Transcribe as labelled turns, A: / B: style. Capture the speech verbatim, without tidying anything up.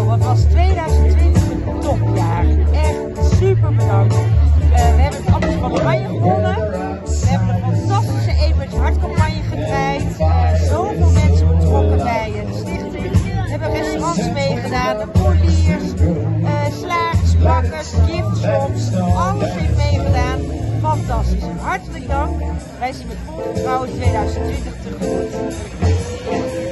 A: Nou, het was tweeduizend twintig een topjaar. Echt super bedankt. Uh, we hebben het Appels van Oranje gewonnen. We hebben een fantastische Eet met je hart campagne gedraaid. Uh, zoveel mensen betrokken bij uh, de stichting. We hebben restaurants meegedaan, de poliers, uh, slagers, bakkers, giftshops. Alles heeft meegedaan. Fantastisch. Hartelijk dank. Wij zien met vol vertrouwen tweeduizend twintig tegemoet.